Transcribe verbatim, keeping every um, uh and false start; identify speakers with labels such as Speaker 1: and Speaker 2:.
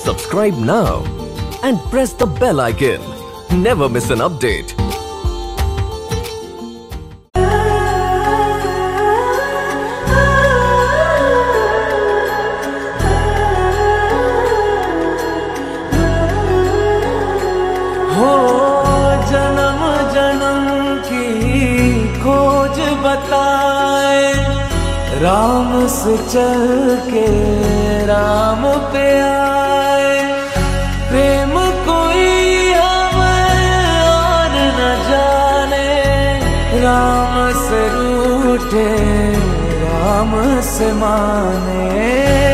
Speaker 1: Subscribe now and press the bell icon. Never miss an update.
Speaker 2: हो जन्म जन्म की खोज बताए, राम से चल के राम पे आए। प्रेम कोई हमें और न जाने, राम से रूठे राम से माने।